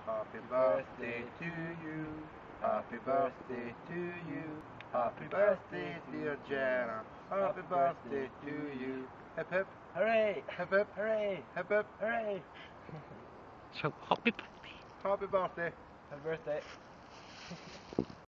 Happy birthday to you. Happy birthday to you. Happy birthday, dear Jenna. Happy birthday to you. Hip hip. Hooray! Hip hip. Hooray! Hip hip. Hooray! So happy birthday. Happy birthday. Happy birthday.